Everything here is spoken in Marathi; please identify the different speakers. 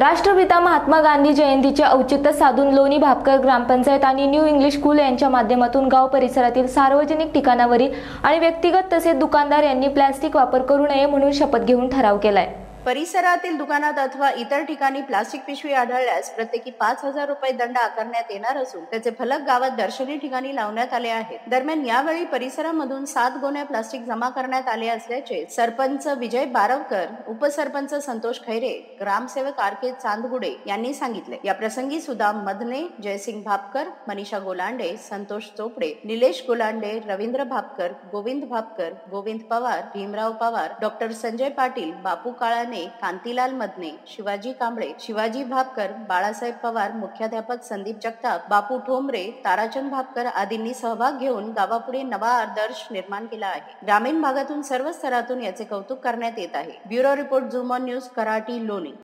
Speaker 1: राष्ट्रपिता महात्मा गांधी जयंतीचे औचित्य साधून लोणी भापकर ग्रामपंचायत आणि न्यू इंग्लिश स्कूल यांच्या माध्यमातून गाव परिसरातील सार्वजनिक ठिकाणावरील आणि व्यक्तिगत तसेच दुकानदार यांनी प्लास्टिक वापर करू नये म्हणून शपथ घेऊन ठराव केलाय।
Speaker 2: परिसरातील दुकानात अथवा इतर ठिकाणी प्लास्टिक पिशवी आढळल्यास प्रत्येकी 5,000 रुपये दंड आकारण्यात येणार असून त्याचे फलक गावात दर्शनी ठिकाणी लावण्यात आले आहेत। दरम्यान यावेळी परिसरामधून 7 गोण्या प्लास्टिक जमा करण्यात आले असल्याचे सरपंच विजय बारवकर, उपसरपंच संतोष खैरे, ग्रामसेवक आर.के. चांदगुडे यांनी सांगितले। या प्रसंगी सुदाम मधने, जयसिंग भापकर, मनीषा गोलांडे, संतोष चोपडे, निलेश गोलांडे, रवींद्र भापकर, गोविंद भापकर, गोविंद पवार, भीमराव पवार, डॉक्टर संजय पाटील, बापू काळाने, कांतीलाल मदने, शिवाजी कांबळे, शिवाजी भापकर, बाळासाहेब पवार, मुख्याध्यापक संदीप जगताप, बापू ठोंबरे, ताराचंद भापकर आदींनी सहभाग घेऊन गावापुढे नवा आदर्श निर्माण केला आहे। ग्रामीण भागातून सर्व स्तरातून याचे कौतुक करण्यात येत आहे। Bureau report zoom on news, कराटी, लोणी।